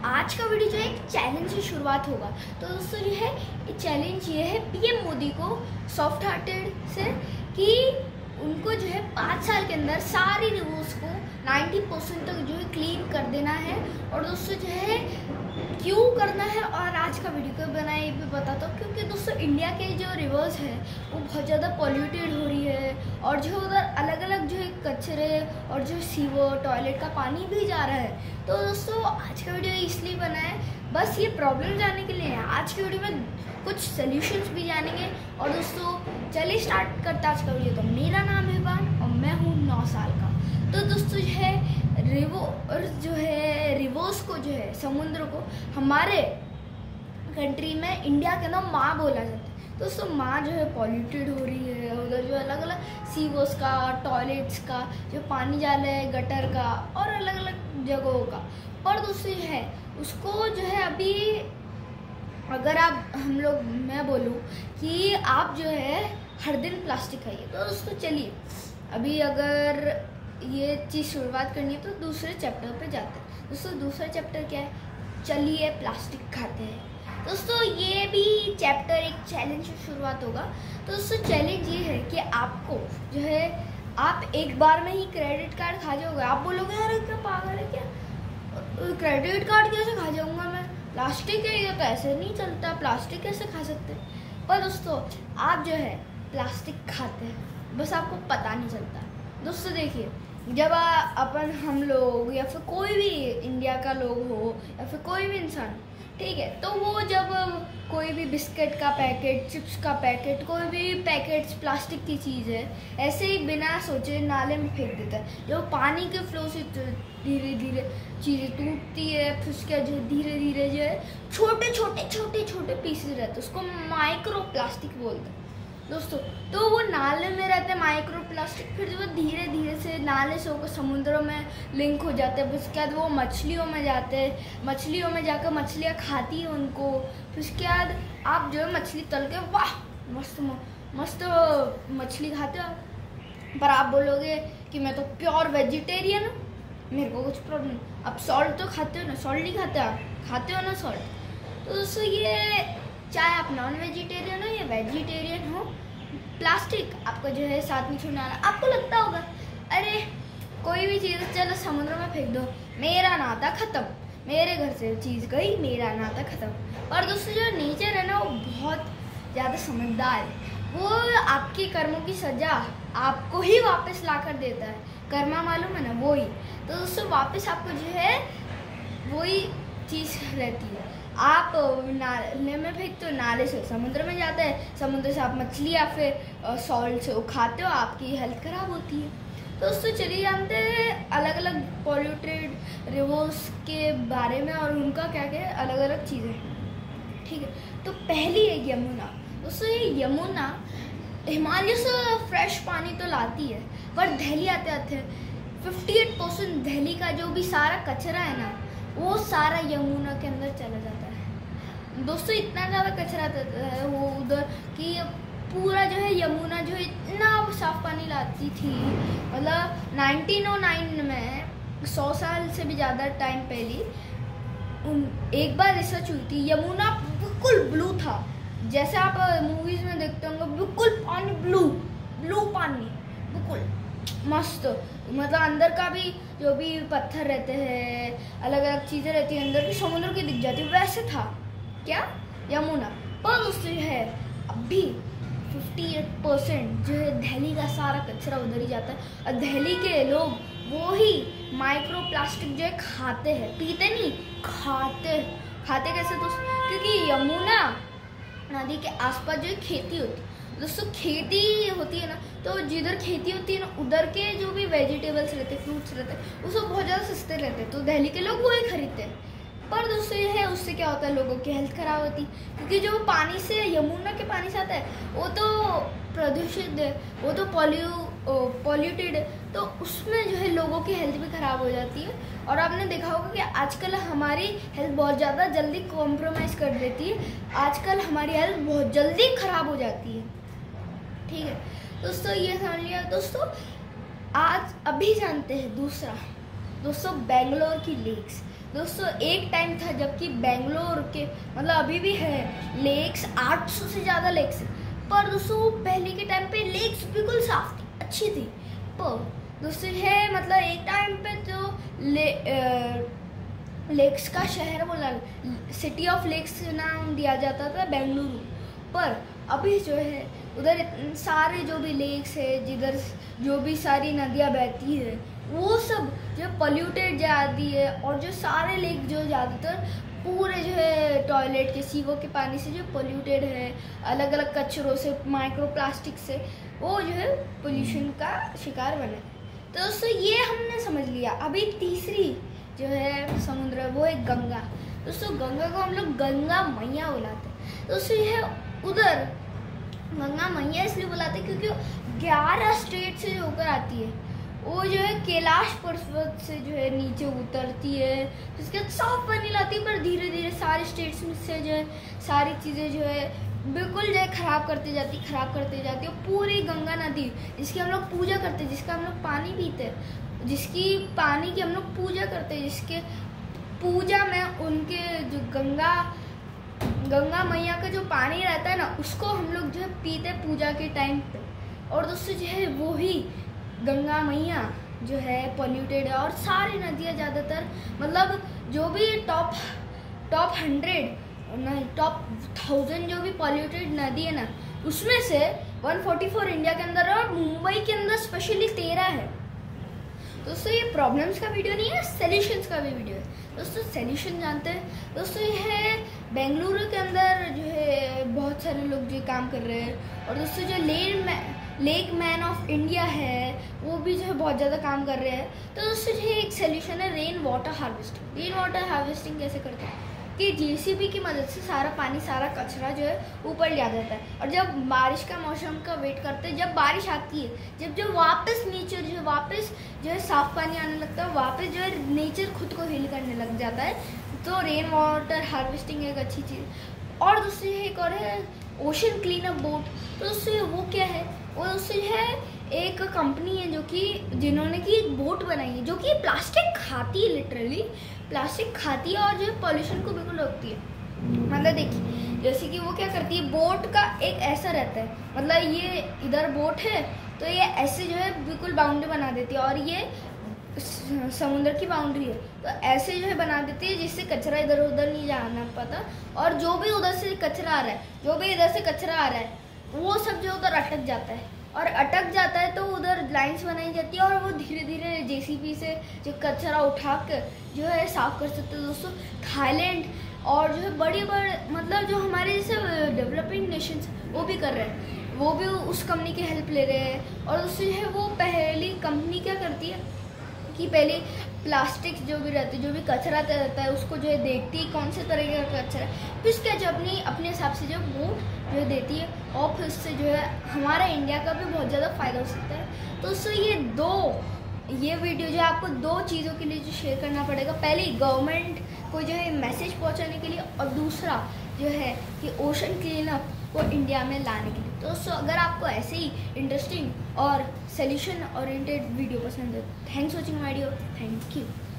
आज का वीडियो जो है एक चैलेंज से शुरुआत होगा। तो दोस्तों जो है चैलेंज ये है पीएम मोदी को सॉफ्ट हार्टेड से कि उनको जो है 5 साल के अंदर सारी रिवर्स को 90% तक जो है क्लीन कर देना है। और दोस्तों जो है क्यों करना है और आज का वीडियो क्यों बनाया ये भी बताता हूँ। क्योंकि दोस्तों इंडिया के जो रिवर्स है वो बहुत ज़्यादा पॉल्यूटेड हो रही है और जो उधर अलग अलग जो है कचरे और जो सीवर टॉयलेट का पानी भी जा रहा है। तो दोस्तों आज का वीडियो इसलिए बना है बस ये प्रॉब्लम जानने के लिए है। आज के वीडियो में कुछ सॉल्यूशंस भी जानेंगे। और दोस्तों चलिए स्टार्ट करते हैं आज का वीडियो। तो मेरा नाम है बान और मैं हूँ 9 साल का। तो दोस्तों जो है रिवर्स को जो है समुद्र को हमारे कंट्री में इंडिया के अंदर माँ बोला जाता है। दोस्तों माँ जो है पॉल्यूटेड हो रही है, उधर जो अलग अलग सीवर्स का टॉयलेट्स का जो पानी जा रहा है गटर का और अलग अलग जगहों का। पर दोस्तों जो है उसको जो है अभी अगर मैं बोलूँ कि आप जो है हर दिन प्लास्टिक खाइए। तो दोस्तों चलिए अभी अगर ये चीज़ शुरुआत करनी है तो दूसरे चैप्टर पे जाते हैं। दोस्तों दूसरा चैप्टर क्या है, चलिए प्लास्टिक खाते हैं। दोस्तों ये भी चैप्टर एक चैलेंज से शुरुआत होगा। तो दोस्तों चैलेंज ये है कि आपको जो है आप एक बार में ही क्रेडिट कार्ड खा जाओगे। आप बोलोगे यार क्या पागल है क्या, क्रेडिट कार्ड कैसे खा जाऊँगा मैं, प्लास्टिक है ये तो ऐसे नहीं चलता, प्लास्टिक कैसे खा सकते। पर दोस्तों आप जो है प्लास्टिक खाते हैं बस आपको पता नहीं चलता। दोस्तों देखिए जब हम लोग या फिर कोई भी इंडिया का लोग हो या फिर कोई भी इंसान, ठीक है, तो वो जब कोई भी बिस्किट का पैकेट चिप्स का पैकेट कोई भी पैकेट्स प्लास्टिक की चीज़ है ऐसे ही बिना सोचे नाले में फेंक देता है। जो पानी के फ्लो से धीरे धीरे चीज़ें टूटती है, फिर उसके जो धीरे धीरे जो है छोटे पीसेस रहते हैं, उसको माइक्रो प्लास्टिक बोलते हैं। दोस्तों तो वो नाले में रहते हैं माइक्रो प्लास्टिक, फिर वो धीरे धीरे से नाले से होकर समुद्रों में लिंक हो जाते हैं। उसके बाद वो मछलियों में जाते हैं, मछलियों में जाकर मछलियाँ खाती हैं उनको। फिर उसके बाद आप जो है मछली तल के वाह मस्त मछली खाते हो। पर आप बोलोगे कि मैं तो प्योर वेजिटेरियन हूँ, मेरे को कुछ प्रॉब्लम। आप सॉल्ट तो खाते हो ना, सॉल्ट नहीं खाते, आप खाते हो ना सॉल्ट। तो दोस्तों ये चाहे आप नॉन वेजिटेरियन हो या वेजिटेरियन हो, प्लास्टिक आपको जो है साथ में छोड़ना। आपको लगता होगा अरे कोई भी चीज़ चलो समुद्र में फेंक दो, मेरा नाता ख़त्म, मेरे घर से चीज़ गई, मेरा नाता ख़त्म। और दोस्तों जो नेचर है ना वो बहुत ज़्यादा समझदार है, वो आपकी कर्मों की सज़ा आपको ही वापस ला कर देता है। कर्मा मालूम है ना, वो ही। तो दोस्तों वापस आपको जो है वही चीज़ रहती है। आप नाले में फेंकते हो, नाले से समुद्र में जाता है, समुद्र से आप मछली या फिर सॉल्ट से खाते हो, आपकी हेल्थ खराब होती है। दोस्तों चलिए जानते हैं अलग अलग पॉल्यूटेड रिवर्स के बारे में और उनका क्या क्या अलग अलग चीज़ें, ठीक है। तो पहली है यमुना। दोस्तों ये यमुना हिमालय से फ्रेश पानी तो लाती है, पर दिल्ली आते आते 58% दिल्ली का जो भी सारा कचरा है ना वो सारा यमुना के अंदर चला जाता है। दोस्तों इतना ज़्यादा कचरा रहता है वो उधर कि पूरा जो है यमुना जो है इतना साफ पानी लाती थी, मतलब 1909 में 100 साल से भी ज़्यादा टाइम पहले एक बार रिसर्च हुई थी, यमुना बिल्कुल ब्लू था, जैसे आप मूवीज़ में देखते होंगे बिल्कुल पानी ब्लू पानी बिल्कुल मस्त, मतलब अंदर का भी जो भी पत्थर रहते हैं अलग अलग चीज़ें रहती हैं अंदर की समुद्र की दिख जाती है, वैसे था क्या यमुना। पर दोस्तों जो है अभी 58% जो है दिल्ली का सारा कचरा उधर ही जाता है और दिल्ली के लोग वो ही माइक्रो प्लास्टिक जो है खाते हैं, पीते नहीं खाते कैसे दोस्तों, क्योंकि यमुना नदी के आसपास जो है खेती होती है। दोस्तों खेती होती है ना, तो जिधर खेती होती है ना उधर के जो भी वेजिटेबल्स रहते हैं फ्रूट्स रहते हैं वो सब बहुत ज़्यादा सस्ते रहते हैं, तो दिल्ली के लोग वही खरीदते हैं। पर दोस्तों ये है उससे क्या होता है, लोगों की हेल्थ खराब होती है, क्योंकि जो पानी से यमुना के पानी से आता है वो तो प्रदूषित है, वो तो पॉल्यूटेड है, तो उसमें जो है लोगों की हेल्थ भी खराब हो जाती है। और आपने देखा होगा कि आजकल हमारी हेल्थ बहुत ज़्यादा जल्दी कॉम्प्रोमाइज़ कर देती है, आजकल हमारी हेल्थ बहुत जल्दी खराब हो जाती है, ठीक है। दोस्तों ये समझ लिया। दोस्तों आज अभी जानते हैं दूसरा, दोस्तों बेंगलोर की लेक्स। दोस्तों एक टाइम था जबकि बेंगलोर के मतलब अभी भी है लेक्स, 800 से ज़्यादा लेक्स, पर दोस्तों पहले के टाइम पे लेक्स बिल्कुल साफ थी, अच्छी थी। पर दोस्तों है मतलब एक टाइम पे तो लेक्स का शहर बोला, सिटी ऑफ लेक्स नाम दिया जाता था बेंगलुरु, पर अभी जो है उधर सारे जो भी लेक्स है, जिधर जो भी सारी नदियाँ बहती है वो सब जो पॉल्यूटेड जाती है, और जो सारे लेक जो ज़्यादातर पूरे जो है टॉयलेट के सीवो के पानी से जो पोल्यूटेड है, अलग अलग कचरों से, माइक्रो प्लास्टिक से, वो जो है पोल्यूशन का शिकार बने। तो दोस्तों ये हमने समझ लिया। अभी तीसरी जो है समुद्र है वो है गंगा। दोस्तों गंगा को हम लोग गंगा मैया बुलाते हैं। दोस्तों यह उधर गंगा मैया इसलिए बुलाते हैं क्योंकि 11 स्टेट से जो होकर आती है, वो जो है कैलाश पर्वत से जो है नीचे उतरती है, उसके बाद साफ पानी लाती है, पर धीरे धीरे सारे स्टेट्स में से जो है सारी चीज़ें जो है बिल्कुल जो है खराब करते जाती है। पूरी गंगा नदी जिसकी हम लोग पूजा करते हैं, जिसका हम लोग पानी पीते हैं, जिसकी पानी की हम लोग पूजा करते हैं, जिसके पूजा में उनके जो गंगा मैया का जो पानी रहता है ना, उसको हम लोग जो है पीते पूजा के टाइम पे। और दोस्तों जो है वो ही गंगा मैया जो है पॉल्यूटेड है, और सारी नदियाँ ज़्यादातर मतलब जो भी टॉप 100 नहीं टॉप 1000 जो भी पॉल्यूटेड नदी है ना, उसमें से 144 इंडिया के अंदर है और मुंबई के अंदर स्पेशली 13 है। दोस्तों ये प्रॉब्लम्स का वीडियो नहीं है, सॉल्यूशंस का भी वीडियो है। दोस्तों सॉल्यूशन जानते हैं दोस्तों, ये है बेंगलुरु के अंदर जो है बहुत सारे लोग जो काम कर रहे हैं, और दोस्तों जो लेक मैन ऑफ इंडिया है वो भी जो है बहुत ज़्यादा काम कर रहे हैं। तो दोस्तों जो एक सॉल्यूशन है rain water harvesting. Rain water harvesting कैसे करते हैं कि जेसीबी की मदद से सारा पानी, सारा कचरा जो है ऊपर लिया जाता है, और जब बारिश का मौसम का वेट करते हैं, जब बारिश आती है, जब वापस नेचर जो है वापस जो है साफ पानी आने लगता है, वापस जो है नेचर खुद को हील करने लग जाता है। तो रेन वाटर हार्वेस्टिंग एक अच्छी चीज़। और दूसरी एक और है ओशन क्लीन अप बोट। तो उससे वो क्या है, वो उससे है एक कंपनी है जो कि जिन्होंने की एक बोट बनाई है जो कि प्लास्टिक खाती है, लिटरली प्लास्टिक खाती है, और जो है पॉल्यूशन को बिल्कुल रोकती है। मतलब देखिए जैसे कि वो क्या करती है, बोट का एक ऐसा रहता है, मतलब ये इधर बोट है तो ये ऐसे जो है बिल्कुल बाउंड्री बना देती है, और ये समुद्र की बाउंड्री है तो ऐसे जो है बना देती है जिससे कचरा इधर उधर नहीं जाना पाता, और जो भी उधर से कचरा आ रहा है, जो भी इधर से कचरा आ रहा है, वो सब जो उधर अटक जाता है, और अटक जाता है तो उधर लाइंस बनाई जाती है, और वो धीरे धीरे जेसीबी से जो कचरा उठा कर जो है साफ कर सकते हैं। दोस्तों थाईलैंड और जो है बड़े मतलब जो हमारे जैसे डेवलपिंग नेशंस वो भी कर रहे हैं, वो भी उस कंपनी की हेल्प ले रहे हैं। और उससे है वो पहली कंपनी क्या करती है कि पहले प्लास्टिक जो भी रहती है, जो भी कचरा रहता है, उसको जो है देखती है कौन से तरह का कचरा है, फिर उसके जो अपने हिसाब से जो वो जो है देती है, और फिर उससे जो है हमारा इंडिया का भी बहुत ज़्यादा फ़ायदा हो सकता है। तो उससे ये वीडियो जो है आपको 2 चीज़ों के लिए जो शेयर करना पड़ेगा। पहले गवर्नमेंट को जो है मैसेज पहुंचाने के लिए, और दूसरा जो है कि ओशन क्लीन अप को इंडिया में लाने के लिए। तो दोस्तों अगर आपको ऐसे ही इंटरेस्टिंग और सॉल्यूशन ओरिएंटेड वीडियो पसंद है, thanks watching video, thank you.